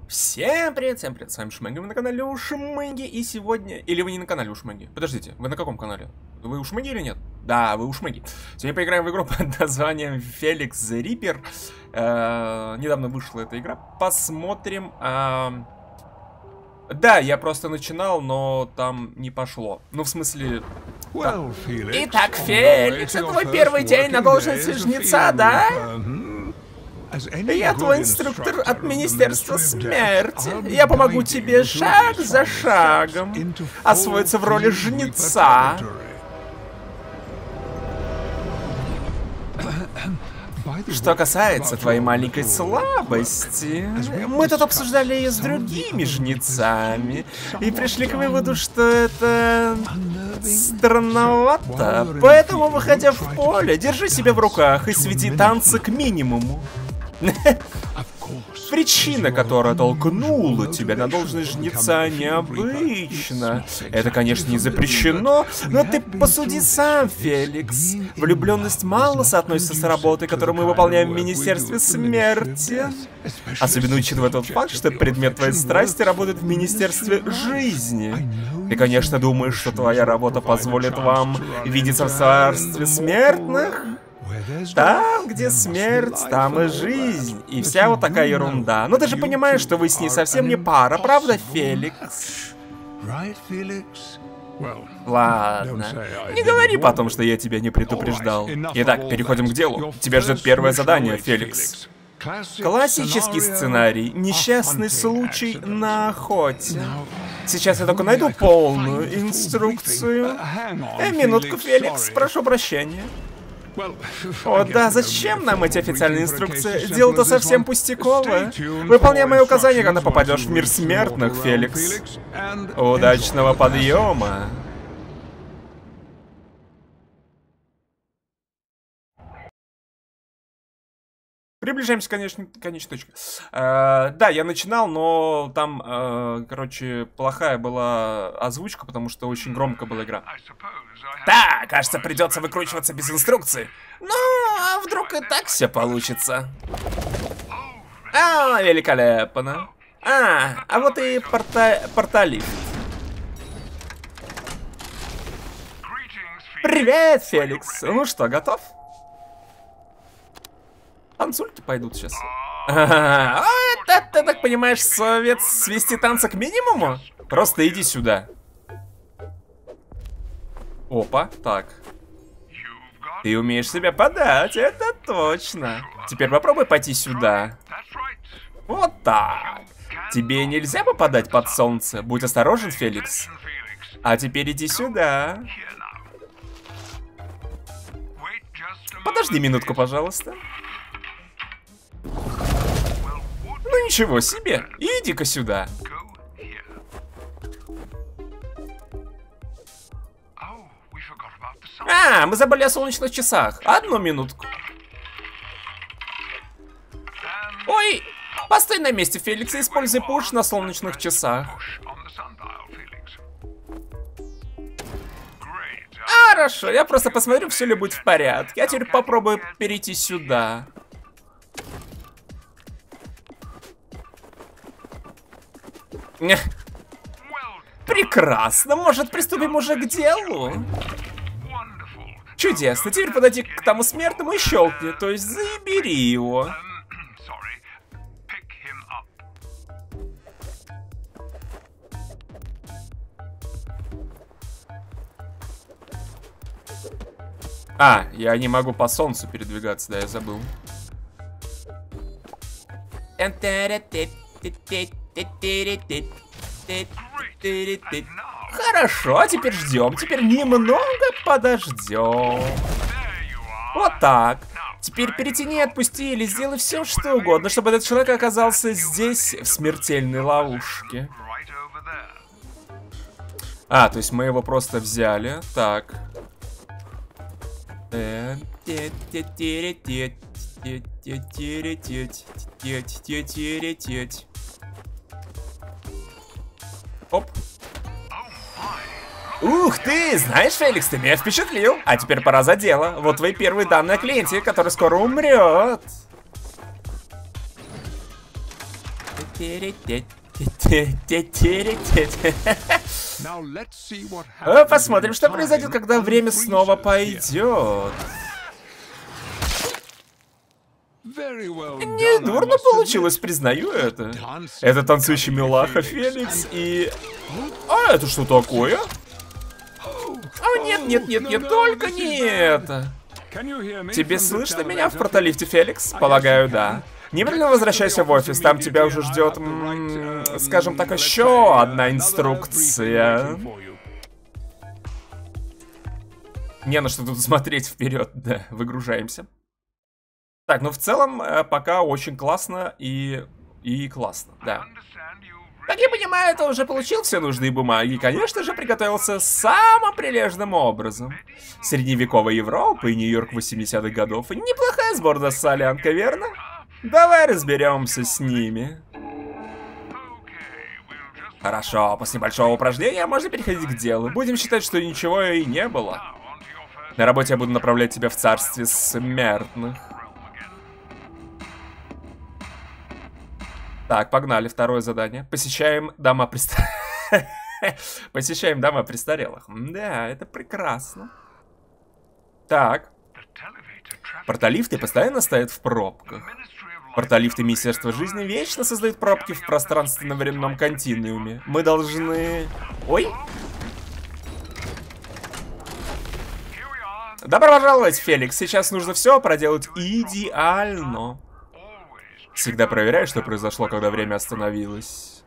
Всем привет, с вами Шмэги, вы на канале Ушмэги, и сегодня... Или вы не на канале Ушмэги? Подождите, вы на каком канале? Вы Ушмэги или нет? Да, вы Ушмэги. Сегодня поиграем в игру под названием Felix the Reaper. Недавно вышла эта игра. Посмотрим... Да, я просто начинал, но там не пошло. Ну, в смысле... Итак, Феликс, это твой первый день на должности жнеца, да? Я твой инструктор от Министерства Смерти. Я помогу тебе шаг за шагом освоиться в роли жнеца. Что касается твоей маленькой слабости, мы тут обсуждали ее с другими жнецами и пришли к выводу, что это странновато. Поэтому, выходя в поле, держи себя в руках и сведи танцы к минимуму. Причина, которая толкнула тебя на должность жнеца, необычна. Это, конечно, не запрещено, но ты посуди сам, Феликс. Влюбленность мало соотносится с работой, которую мы выполняем в Министерстве Смерти. Особенно учитывая тот факт, что предмет твоей страсти работает в Министерстве Жизни. Ты, конечно, думаешь, что твоя работа позволит вам видеться в Царстве Смертных? Там, где смерть, там и жизнь. И вся вот такая ерунда. Но ты же понимаешь, что вы с ней совсем не пара, правда, Феликс? Ладно. Не говори потом, что я тебя не предупреждал. Итак, переходим к делу. Тебя ждет первое задание, Феликс. Классический сценарий. Несчастный случай на охоте. Сейчас я только найду полную инструкцию. Минутку, Феликс, прошу прощения. О да, зачем нам эти официальные инструкции? Дело-то совсем пустяковое. Выполняй мои указания, когда попадешь в мир смертных, Феликс. Удачного подъема. Приближаемся к конечной точке. Да, я начинал, но там, короче, плохая была озвучка, потому что очень громко была игра. Да, кажется, придется выкручиваться без инструкции. Ну, а вдруг и так все получится? Великолепно. А вот и порталист. Привет, Феликс. Ну что, готов? Танцульки пойдут сейчас. Это, ты так понимаешь, совет свести танцы к минимуму? Просто иди сюда. Опа, так. Ты умеешь себя подать, это точно. Теперь попробуй пойти сюда. Вот так. Тебе нельзя попадать под солнце. Будь осторожен, Феликс. А теперь иди сюда. Подожди минутку, пожалуйста. Ну ничего себе, иди-ка сюда. Мы забыли о солнечных часах. Одну минутку. Ой, постой на месте, Феликс, и используй пуш на солнечных часах. Хорошо, я просто посмотрю, все ли будет в порядке. А теперь попробую перейти сюда. Прекрасно, может, приступим уже к делу? Чудесно, теперь подойди к тому смертному и щелкни, то есть забери его. Я не могу по солнцу передвигаться, да, я забыл. Хорошо, а теперь ждем. Теперь немного подождем. Вот так. Теперь перетяни и отпусти или сделай все, что угодно, чтобы этот человек оказался здесь, в смертельной ловушке. То есть мы его просто взяли. Так. Оп. Ух ты, знаешь, Феликс, ты меня впечатлил. А теперь пора за дело. Вот твои первые данные о клиенте, который скоро умрет. Посмотрим, что произойдет, когда время снова пойдет. Не дурно получилось, признаю это. Это танцующий милаха, Феликс, и... А, это что такое? О, нет, только не это. Тебе слышно меня в протолифте, Феликс? Полагаю, да. Немедленно возвращайся в офис, там тебя уже ждет, скажем так, еще одна инструкция. Не на что тут смотреть вперед, да, выгружаемся. Так, ну в целом, пока очень классно и классно, да. Как я понимаю, ты уже получил все нужные бумаги и, конечно же, приготовился самым прилежным образом. Средневековая Европа и Нью-Йорк 80-х годов. Неплохая сборная солянка, верно? Давай разберемся с ними. Хорошо, после большого упражнения можно переходить к делу. Будем считать, что ничего и не было. На работе я буду направлять тебя в царстве смертных. Так, погнали, второе задание. Посещаем дома престарелых. Посещаем дома престарелых. Да, это прекрасно. Так. Порталифты постоянно стоят в пробках. Порталифты Министерства жизни вечно создают пробки в пространственно-временном континууме. Мы должны... Ой! Добро пожаловать, Феликс. Сейчас нужно все проделать идеально. Всегда проверяю, что произошло, когда время остановилось.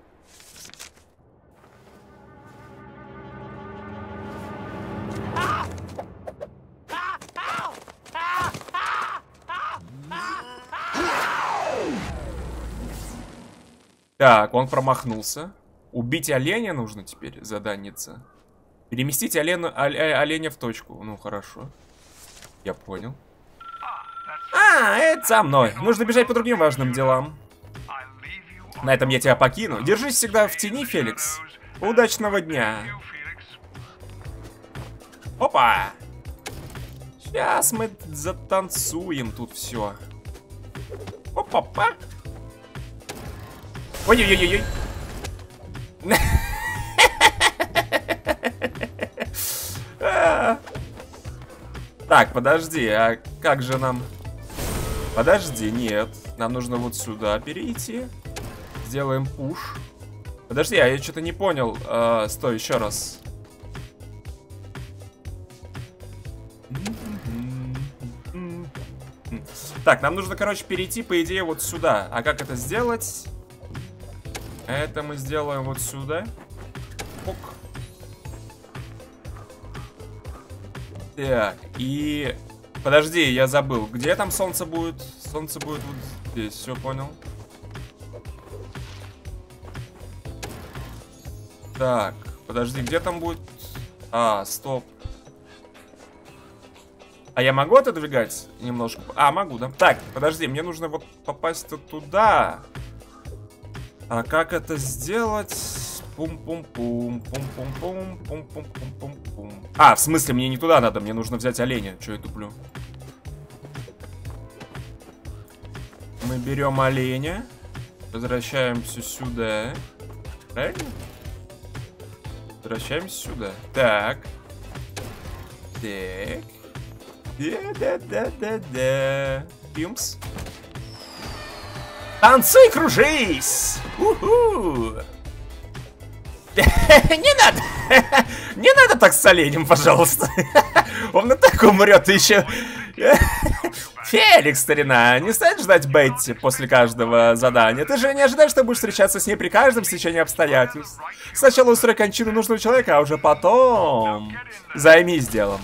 Так, он промахнулся. Убить оленя нужно теперь, заданница. Переместить оленя в точку. Ну, хорошо. Я понял. А, это за мной. Нужно бежать по другим важным делам. На этом я тебя покину. Держись всегда в тени, Феликс. Удачного дня. Опа! Сейчас мы затанцуем тут все. Опа-па. Ой-ой-ой-ой. Так, подожди, а как же нам... Подожди, нет. Нам нужно вот сюда перейти. Сделаем пуш. Подожди, а я что-то не понял. Стой, еще раз. Так, нам нужно, короче, перейти, по идее, вот сюда. А как это сделать? Это мы сделаем вот сюда. Ок. Так, и... Подожди, я забыл. Где там солнце будет? Солнце будет вот здесь, все понял. Так, подожди, где там будет... А, стоп. А я могу отодвигать немножко? А, могу, да? Так, подожди, мне нужно вот попасть туда. А как это сделать? Пум-пум-пум, пум-пум-пум, пум-пум-пум-пум-пум. А, в смысле, мне не туда надо, мне нужно взять оленя. Че я туплю? Мы берем оленя. Возвращаемся сюда. Правильно? Возвращаемся сюда. Так. Так. Да-да-да-да-да. Пимс. Танцуй, кружись! Уху! Не надо! Не надо так с оленем, пожалуйста. Он и так умрет еще. Феликс, старина, не стоит ждать Бетти после каждого задания. Ты же не ожидаешь, что будешь встречаться с ней при каждом стечении обстоятельств. Сначала устрой кончину нужного человека, а уже потом займись делом.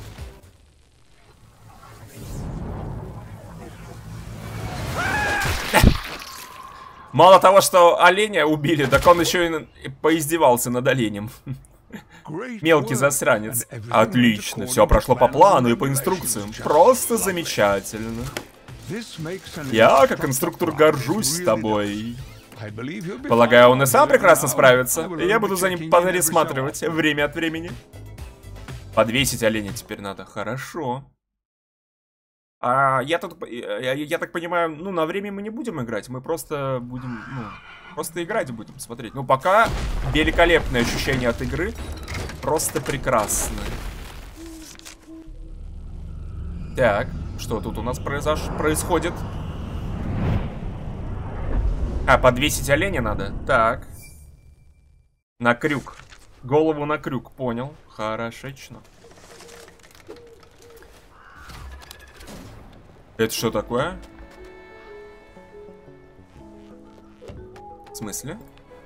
Мало того, что оленя убили, так он еще и поиздевался над оленем. Мелкий засранец. Отлично, все прошло по плану и по инструкциям. Просто замечательно. Я, как инструктор, горжусь тобой. Полагаю, он и сам прекрасно справится. И я буду за ним присматривать время от времени. Подвесить оленя теперь надо. Хорошо. Я так понимаю, ну, на время мы не будем играть. Мы просто будем, ну, просто играть будем, смотреть. Ну, пока великолепное ощущение от игры. Просто прекрасно. Так, что тут у нас происходит? Подвесить оленя надо? Так. На крюк. Голову на крюк, понял. Хорошечно. Это что такое? В смысле?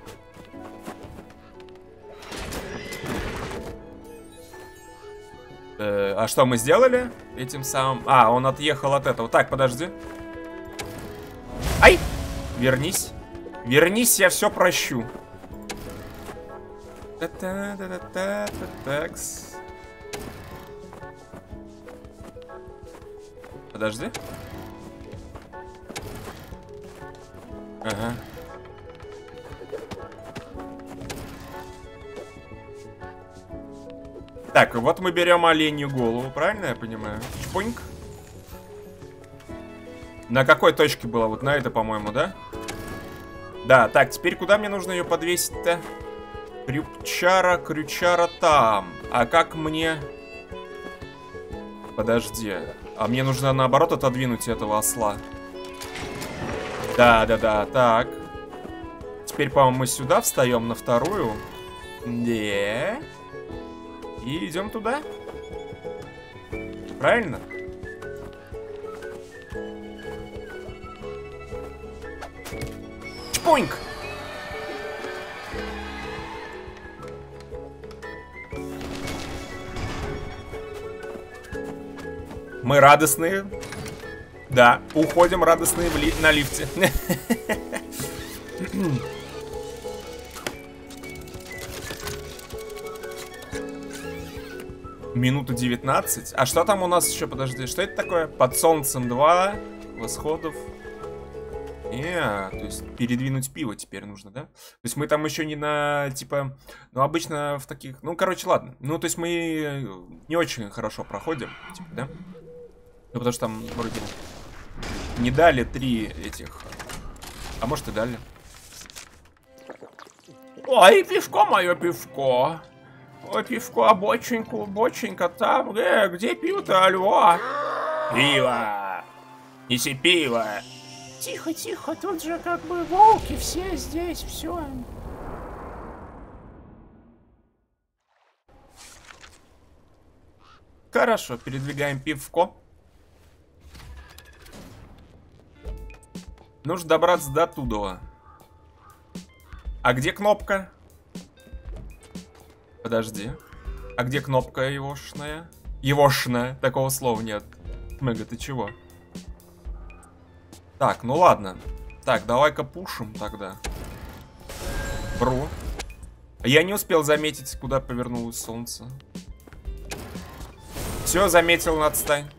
А что мы сделали этим самым? Он отъехал от этого. Так, подожди. Ай! Вернись. Вернись, я все прощу. Такс. Подожди. Ага. Так, вот мы берем оленью голову, правильно я понимаю? Чпоньк. На какой точке была? Вот на это, по-моему, да? Да, так, теперь куда мне нужно ее подвесить-то? Крючара там. А как мне... Подожди. А мне нужно, наоборот, отодвинуть этого осла. Да, так. Теперь, по-моему, мы сюда встаем на вторую. Да. И идем туда. Правильно? Чпоньк! Мы радостные. Да, уходим радостные на лифте. Минута 19. А что там у нас еще? Подожди, что это такое? Под солнцем 2 восходов. То есть передвинуть пиво теперь нужно, да? То есть мы там еще не на, типа... Ну, обычно в таких... Ну, короче, ладно. Ну, то есть мы не очень хорошо проходим, типа, да? Ну, потому что там вроде не дали 3 этих... А может и дали. Ой, пивко мое, пивко. Ой, пивко, боченька там. Где пиво-то, алло? Пиво. Неси пиво. Тихо, тихо, тут же как бы волки все здесь, все. Хорошо, передвигаем пивко. Нужно добраться до туда. А где кнопка? Подожди. А где кнопка егошная? Егошная, такого слова нет. Мэга, ты чего? Так, ну ладно. Так, давай-ка пушим тогда. Бру. Я не успел заметить, куда повернулось солнце. Все, заметил, отстань.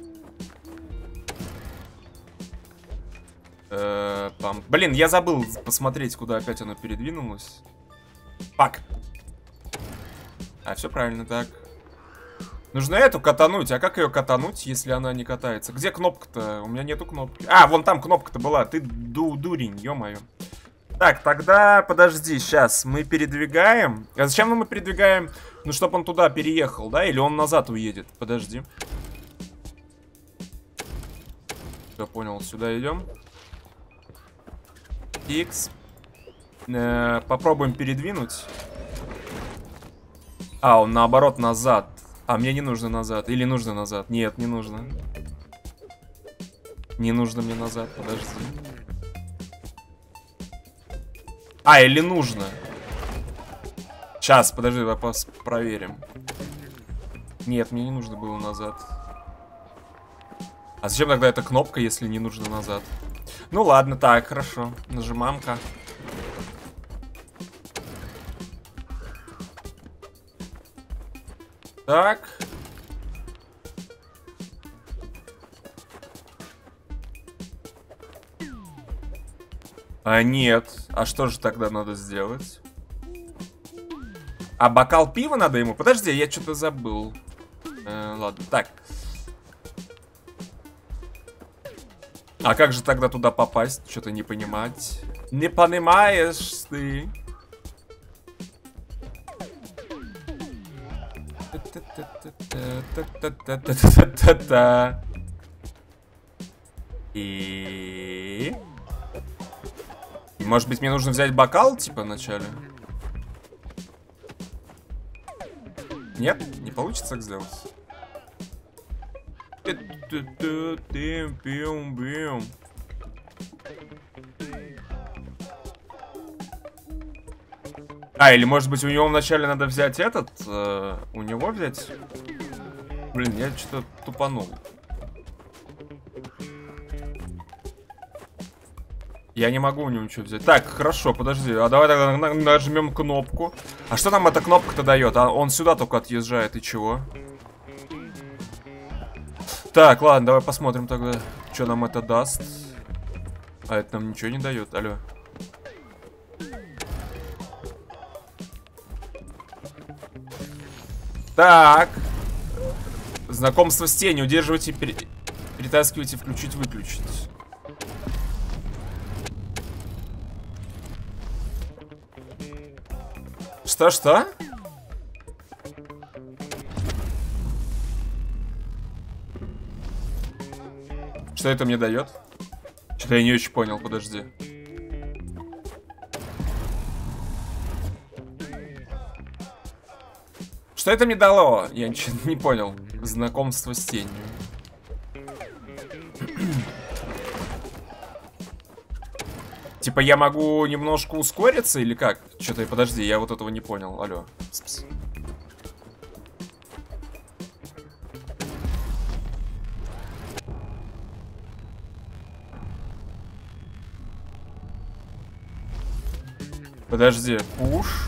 Блин, я забыл посмотреть, куда опять оно передвинулось. Пак. Все правильно, так. Нужно эту катануть. А как ее катануть, если она не катается? Где кнопка-то? У меня нету кнопки. Вон там кнопка-то была. Ты дурень, ё-моё. Так, тогда подожди, сейчас мы передвигаем. А зачем мы передвигаем? Ну, чтобы он туда переехал, да? Или он назад уедет? Подожди. Все, понял, сюда идем. X. Попробуем передвинуть. Он наоборот назад. Мне не нужно назад. Или нужно назад? Нет, не нужно. Не нужно мне назад, подожди. Или нужно. Сейчас, подожди, давай проверим. Нет, мне не нужно было назад. А зачем тогда эта кнопка, если не нужно назад? Ну ладно, так, хорошо. Нажимам-ка. Так. Нет. А что же тогда надо сделать? Бокал пива надо ему? Подожди, я что-то забыл. Ладно, так. А как же тогда туда попасть? Что-то не понимать. Не понимаешь ты. И... Может быть, мне нужно взять бокал, типа, вначале? Нет? Не получится так сделать? А, или может быть у него вначале надо взять этот, у него взять? Блин, я что-то тупанул. Я не могу у него ничего взять. Так, хорошо, подожди. А давай тогда нажмем кнопку. А что нам эта кнопка-то дает? А он сюда только отъезжает, и чего? Так, ладно, давай посмотрим тогда, что нам это даст. А это нам ничего не дает, алло. Так. Знакомство с тенью. Удерживайте, перетаскивайте, включить, выключить. Что? Что это мне дает? Что-то я не очень понял, подожди. Что это мне дало? Я ничего не понял. Знакомство с тенью. Типа я могу немножко ускориться или как? Что-то, подожди, я вот этого не понял. Алло. Пс-пс. Подожди, пуш.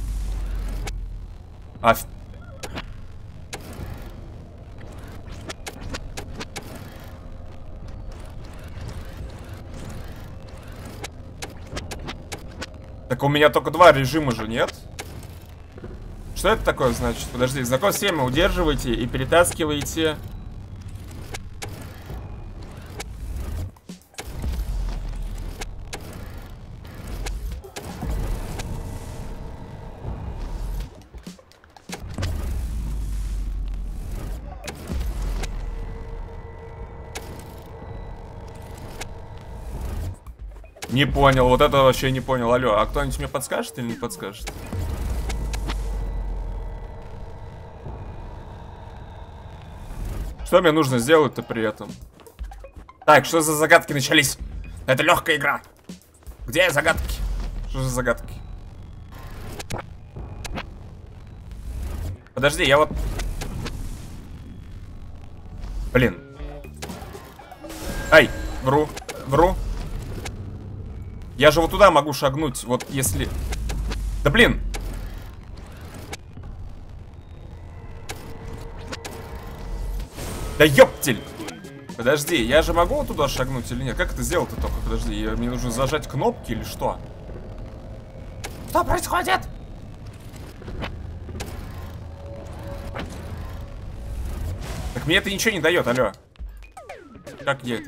Так у меня только два режима же, нет? Что это такое значит? Подожди, знакомство с теми удерживайте и перетаскивайте. Не понял, вот это вообще не понял. Алло, а кто-нибудь мне подскажет или не подскажет? Что мне нужно сделать-то при этом? Так, что за загадки начались? Это легкая игра. Где загадки? Что за загадки? Подожди, я вот... Блин. Ай, вру. Я же вот туда могу шагнуть, вот если... Да блин! Да ёптель! Подожди, я же могу вот туда шагнуть или нет? Как это сделать-то только? Подожди, мне нужно зажать кнопки или что? Что происходит? Так мне это ничего не дает, алло. Как я это...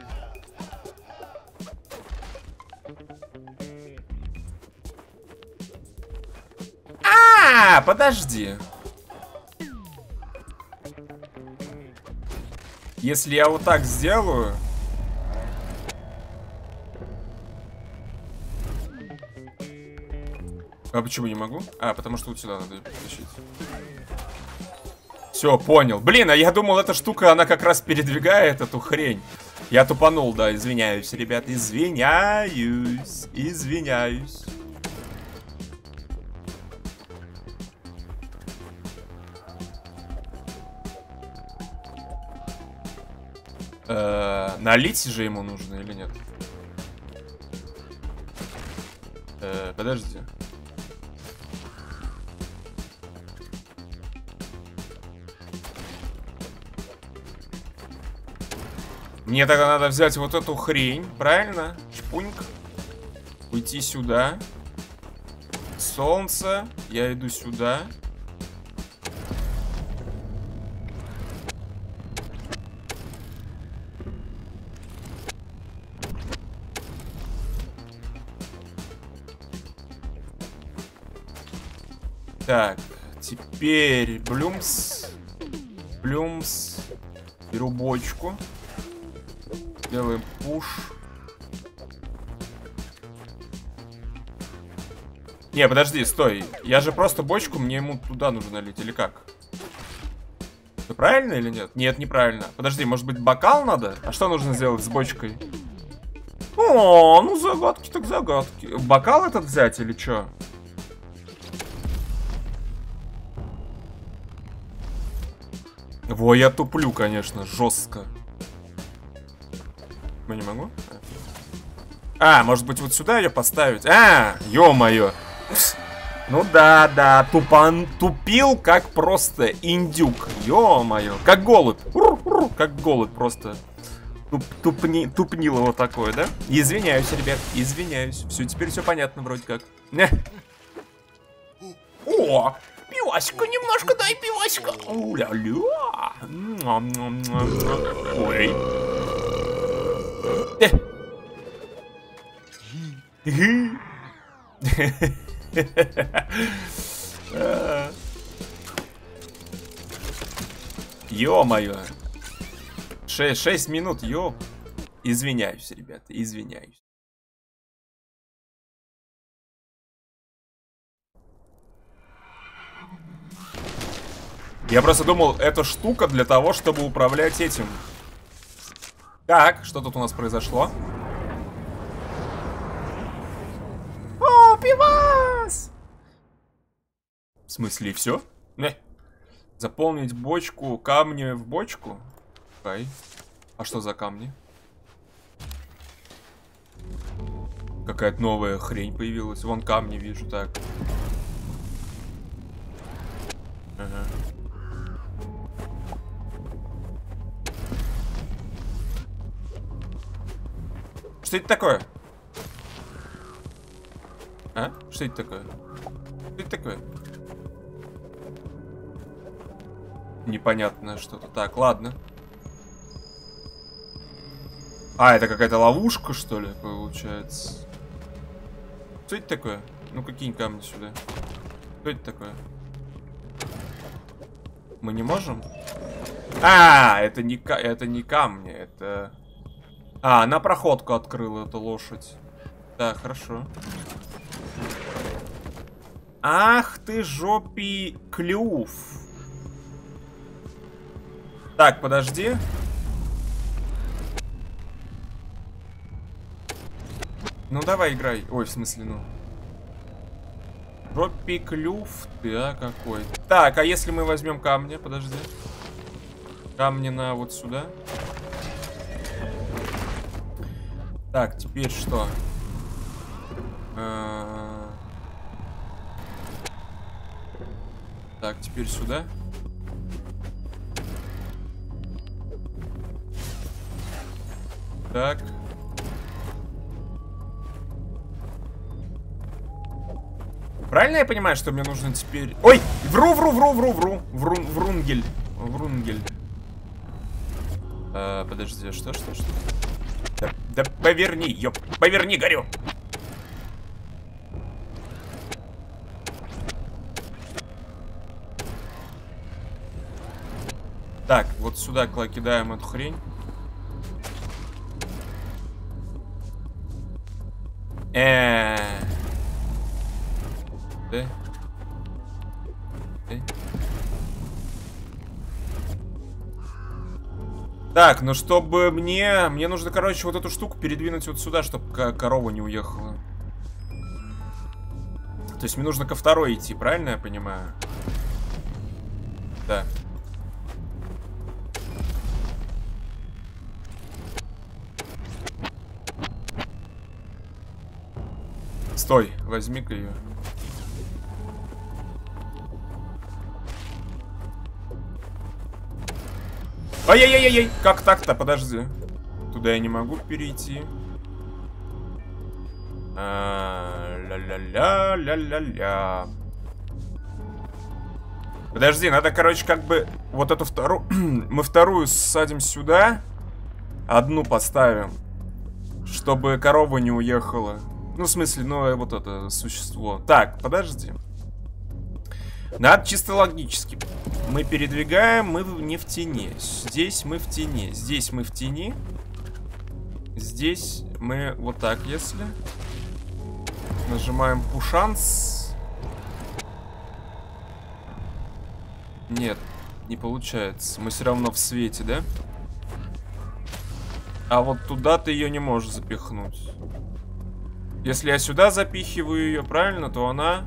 Подожди. Если я вот так сделаю... А почему не могу? А, потому что вот сюда надо перетащить. Все, понял. Блин, а я думал, эта штука, она как раз передвигает эту хрень. Я тупанул, да, извиняюсь, ребят. Извиняюсь. Налить же ему нужно или нет? Подожди. Мне тогда надо взять вот эту хрень, правильно? Чпуньк. Уйти сюда. Солнце. Я иду сюда. Так, теперь Блюмс. Блюмс. Беру бочку. Делаем пуш. Не, подожди, стой. Я же просто бочку, мне ему туда нужно налить, или как? Это правильно или нет? Нет, неправильно. Подожди, может быть бокал надо? А что нужно сделать с бочкой? О, ну загадки так загадки. Бокал этот взять или что? Во, я туплю, конечно, жестко. Я не могу? А, может быть вот сюда ее поставить? А, ё-моё. Ну да, тупил как просто индюк. Ё-моё, как голубь. Как голубь просто. Тупнило вот такое, да? Извиняюсь, ребят, извиняюсь. Все, теперь все понятно вроде как. О, пивасика, немножко дай пивасика. Уля-ля. Ой. Ё-моё. 6 минут, ё. Извиняюсь, ребята, извиняюсь. Я просто думал, эта штука для того, чтобы управлять этим. Так, что тут у нас произошло? О, пивас! В смысле, все? Заполнить бочку, камни в бочку? Окей. А что за камни? Какая-то новая хрень появилась. Вон камни вижу, так. Ага. Что это такое? А? Что это такое? Что это такое? Непонятно что-то. Так, ладно. А, это какая-то ловушка, что ли, получается? Что это такое? Ну, какие камни сюда? Что это такое? Мы не можем? А, это не камни, это... А, она проходку открыла, эта лошадь. Да, хорошо. Ах ты, жопий клюв. Так, подожди. Ну, давай играй. Ой, в смысле, ну. Жопий клюв, да, какой. Так, а если мы возьмем камни? Подожди. Камни на вот сюда. Так, теперь что? Так, теперь сюда. Так. Правильно я понимаю, что мне нужно теперь... Ой! Врунгель. Подожди, что? Да поверни, ёп, поверни, горю. Так, вот сюда кидаем эту хрень. Да? Так, ну чтобы мне нужно, короче, вот эту штуку передвинуть вот сюда, чтобы корова не уехала. То есть мне нужно ко второй идти, правильно я понимаю? Да. Стой, возьми-ка ее. Ай-яй-яй-яй, как так-то? Подожди. Туда я не могу перейти. Ля-ля-ля-ля-ля-ля. Подожди, надо, короче, как бы вот эту вторую... Мы вторую садим сюда. Одну поставим. Чтобы корова не уехала. Ну, в смысле, ну, вот это существо. Так, подожди. Надо чисто логически. Мы передвигаем, мы не в тени. Здесь мы в тени. Здесь мы в тени. Здесь мы вот так, если. Нажимаем пушанс. Нет, не получается. Мы все равно в свете, да? А вот туда ты ее не можешь запихнуть. Если я сюда запихиваю ее, правильно, то она...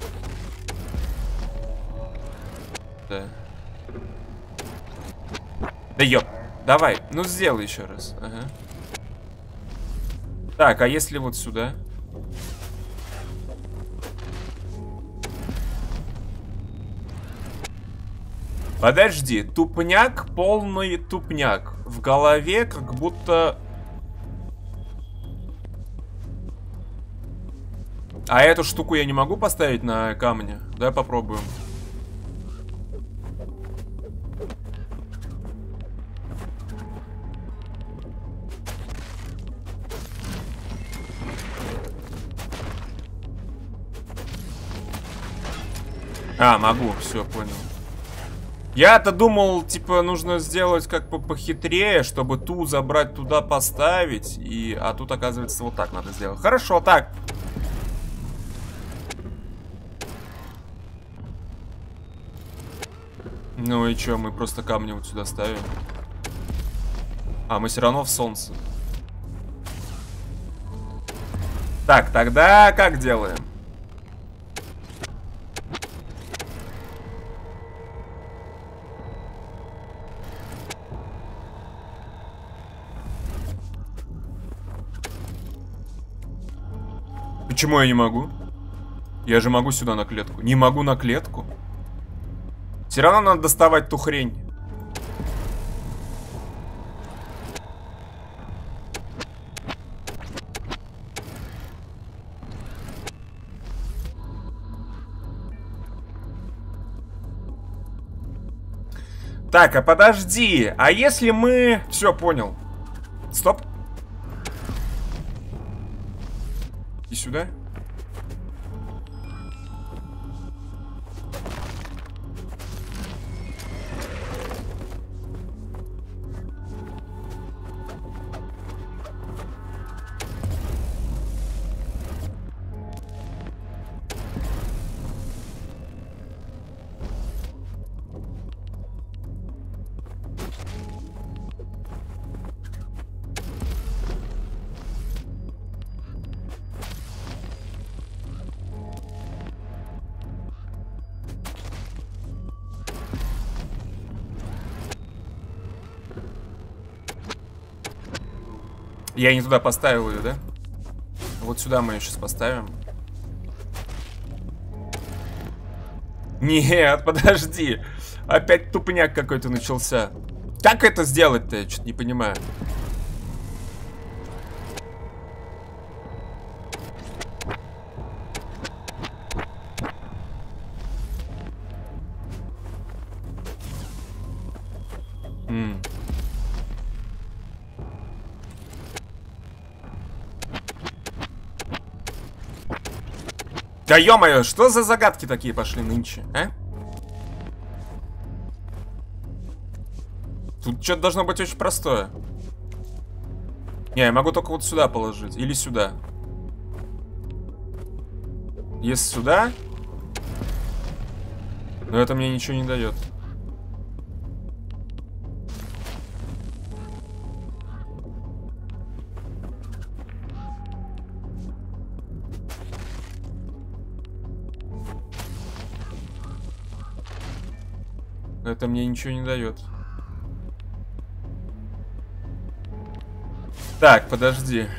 Да. Да ёп. Давай, ну сделай еще раз. Ага. Так, а если вот сюда? Подожди, тупняк, полный тупняк. В голове как будто... А эту штуку я не могу поставить на камне? Давай попробуем. А, могу, все, понял. Я-то думал, типа, нужно сделать как бы похитрее, чтобы ту забрать туда, поставить. А тут, оказывается, вот так надо сделать. Хорошо, так. Ну и чё, мы просто камни вот сюда ставим. А, мы все равно в солнце. Так, тогда как делаем? Почему я не могу? Я же могу сюда на клетку. Не могу на клетку? Все равно надо доставать ту хрень. Так, а подожди. А если мы... Все, понял. Стоп. И сюда. Я не туда поставил ее, да? Вот сюда мы ее сейчас поставим. Нет, подожди. Опять тупняк какой-то начался. Как это сделать-то? Я что-то не понимаю. Да ё-моё, что за загадки такие пошли нынче, а? Тут что-то должно быть очень простое. Не, я могу только вот сюда положить. Или сюда. Если сюда... Но это мне ничего не дает. Это мне ничего не дает. Так, подожди.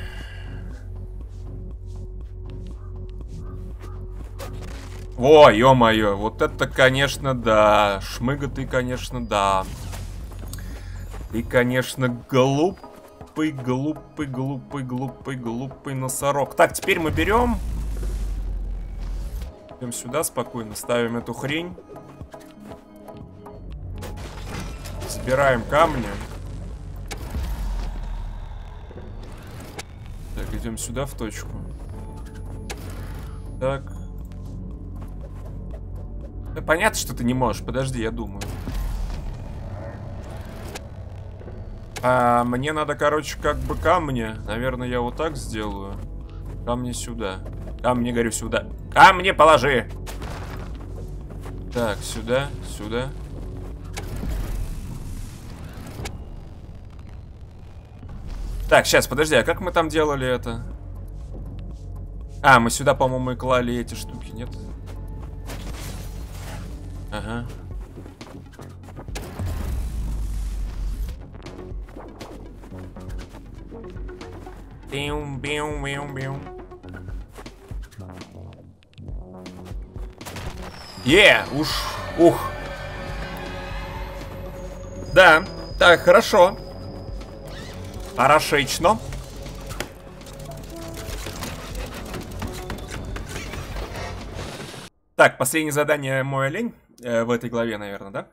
О, ё-моё, вот это, конечно, да. Шмыга ты, конечно, да. Ты, конечно, глупый, глупый, глупый, глупый, глупый носорог. Так, теперь мы берем. Идем сюда спокойно, ставим эту хрень. Собираем камни. Так, идем сюда в точку. Так. Да понятно, что ты не можешь. Подожди, я думаю. Мне надо, короче, как бы камни. Наверное, я вот так сделаю. Камни сюда. Камни, говорю, сюда. Камни положи! Так, сюда, сюда. Так, сейчас, подожди, а как мы там делали это? Мы сюда, по-моему, и клали эти штуки, нет? Ага. Бим-бим-бим-бим. Ух. Да, так, хорошо. Хорошечно. Так, последнее задание мой олень в этой главе, наверное, да?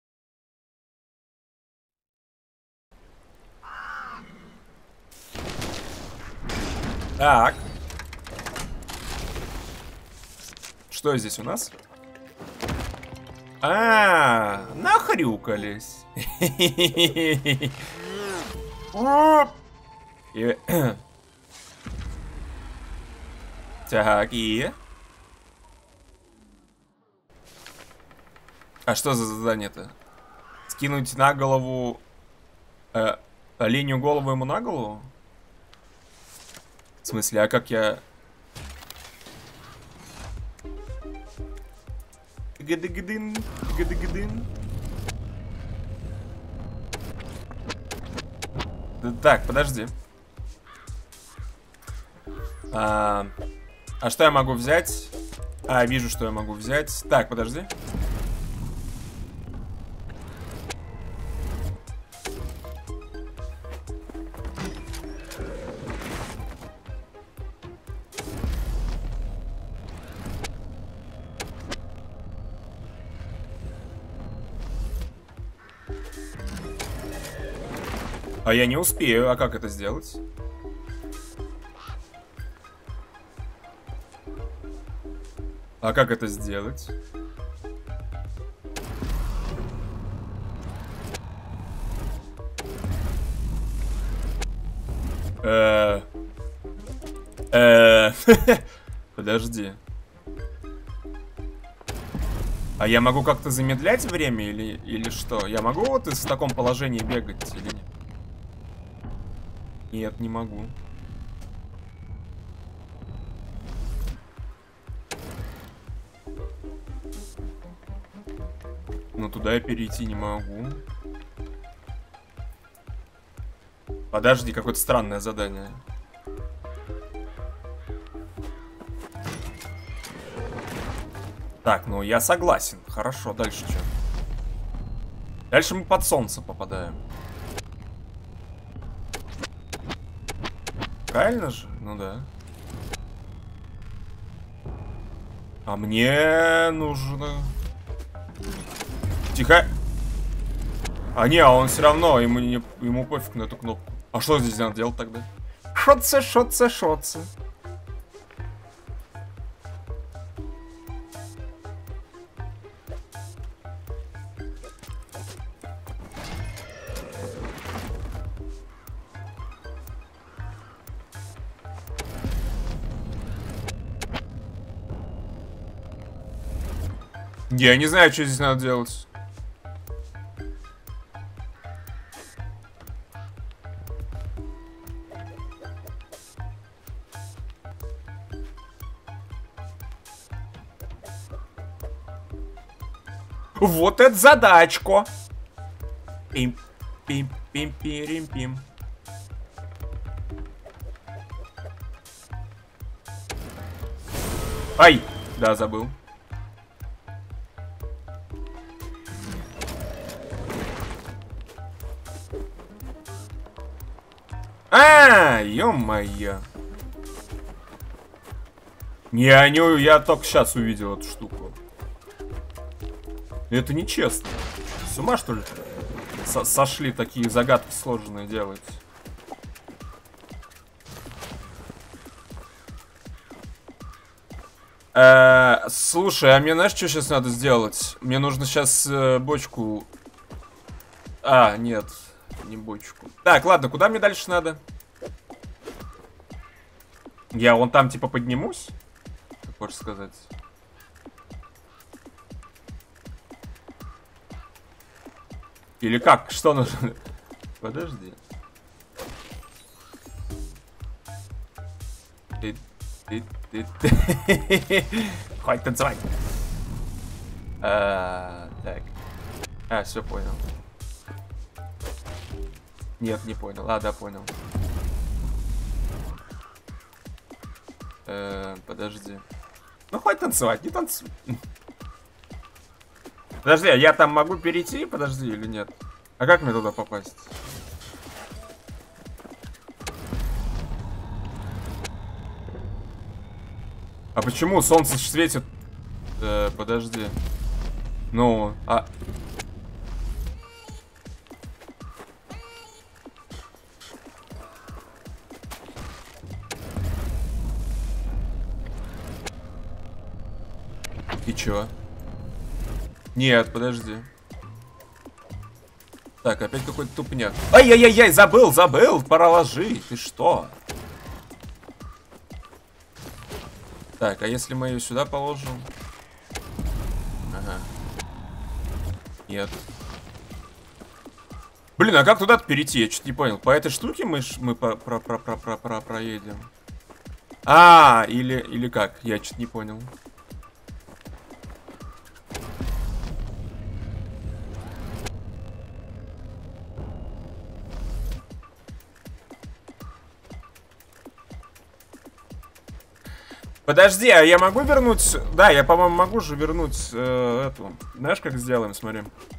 Так. Что здесь у нас? Нахрюкались. Так, и... А что за задание-то? Скинуть на голову... оленью голову ему на голову? В смысле, а как я... Гы-ды-гы-дын, гы-ды-гы-дын. Так, подожди. А что я могу взять? Вижу, что я могу взять. Так, подожди. Я не успею. А как это сделать? А как это сделать? Подожди. А я могу как-то замедлять время или что? Я могу вот в таком положении бегать или нет? Нет, не могу. Но туда я перейти не могу. Подожди, какое-то странное задание. Так, ну я согласен. Хорошо, дальше что? Дальше мы под солнце попадаем. Правильно же? Ну да. А мне нужно... Тихо. Не, он все равно, ему пофиг на эту кнопку. А что здесь надо делать тогда? Шотце, шотце, шотце. Я не знаю, что здесь надо делать. Вот это задачка. Пим-пим-пим-пим-пим. Ай! Да, забыл. Ё-моё. Я только сейчас увидел эту штуку. Это нечестно. С ума, что ли? Сошли, такие загадки сложные делать. Слушай, а мне знаешь, что сейчас надо сделать? Мне нужно сейчас бочку... А, нет, не бочку. Так, ладно, куда мне дальше надо? Я вон там типа поднимусь? Ты хочешь сказать? Или как? Что нужно? Подожди. Хватит танцевать. Так. Все понял. Нет, не понял. Да, понял. Подожди. Ну, хватит танцевать, не танцуй. Подожди, а я там могу перейти? Подожди, или нет? А как мне туда попасть? А почему солнце светит? Подожди. Ну, И чё? Нет, подожди. Так, опять какой-то тупняк. Ай-яй-яй-яй, забыл, пора ложить. Ты что? Так, а если мы ее сюда положим? Ага. Нет. Блин, а как туда-то перейти? Я что-то не понял. По этой штуке мы проедем. Или как? Я что-то не понял. Подожди, а я могу вернуть... Да, я, по-моему, могу же вернуть эту... Знаешь, как сделаем? Смотри.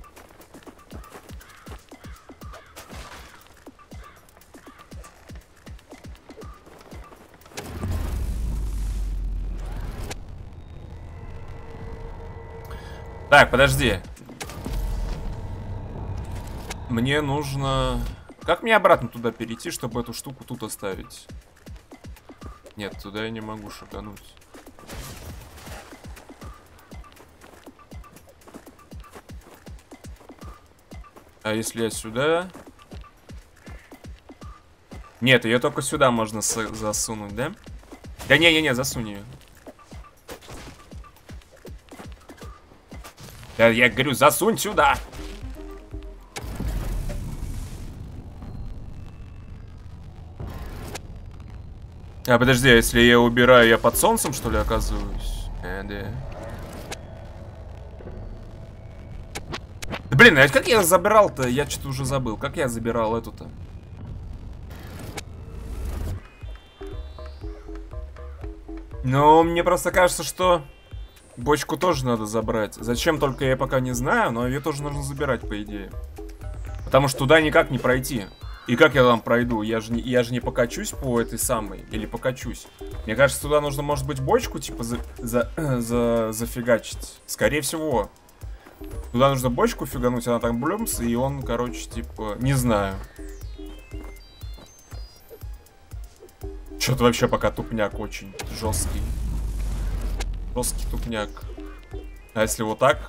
Так, подожди. Мне нужно... Как мне обратно туда перейти, чтобы эту штуку тут оставить? Нет, туда я не могу шагануть. А если я сюда? Нет, ее только сюда можно засунуть, да? Да не-не-не, засунь ее. Я говорю, засунь сюда. Подожди, а если я убираю, я под солнцем, что ли, оказываюсь? Да. Блин, а как я забирал-то? Я что-то уже забыл. Как я забирал эту-то? Ну, мне просто кажется, что бочку тоже надо забрать. Зачем, только я пока не знаю, но ее тоже нужно забирать, по идее. Потому что туда никак не пройти. И как я там пройду? Я же не покачусь по этой самой. Или покачусь. Мне кажется, туда нужно, может быть, бочку, типа, зафигачить. Скорее всего. Туда нужно бочку фигануть, она там блюмс, и он, короче, типа, не знаю. Что-то вообще пока тупняк очень жесткий. Жесткий тупняк. А если вот так?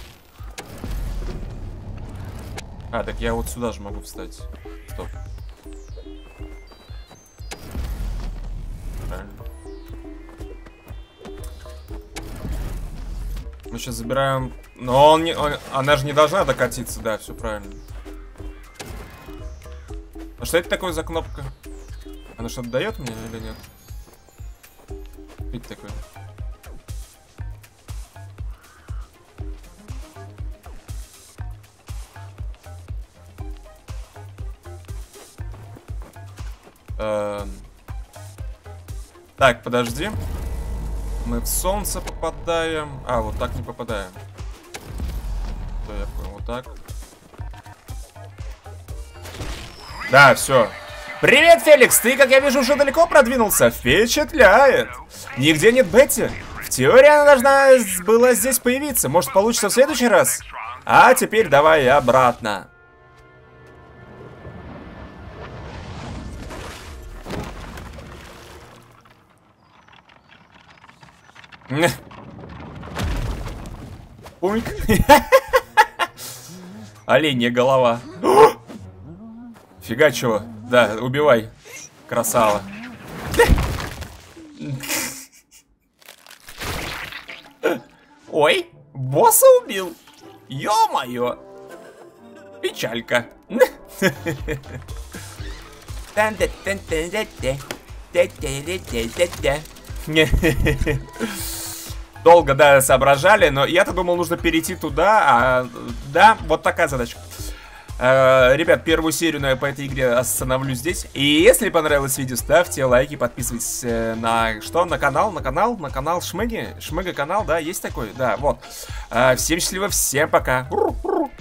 Так я вот сюда же могу встать. Стоп. Правильно. Мы сейчас забираем... Но она же не должна докатиться, да, все правильно. А что это такое за кнопка? Она что-то дает мне или нет? Видите такое? Так, подожди. Мы в солнце попадаем. Вот так не попадаем. Да, я понял, вот так. Да, все. Привет, Феликс! Ты, как я вижу, уже далеко продвинулся. Впечатляет! Нигде нет Бетти. В теории она должна была здесь появиться. Может, получится в следующий раз? А теперь давай обратно. Пульк. Оленья голова. Фига чего. Да, убивай. Красава. Ой, босса убил. Ё-моё. Печалька. Долго, да, соображали, но я-то думал, нужно перейти туда, да, вот такая задачка. Ребят, первую серию по этой игре остановлю здесь. И если понравилось видео, ставьте лайки, подписывайтесь на что? На канал Шмыги. Шмыга канал, да, есть такой? Да, вот. Всем счастливо, всем пока.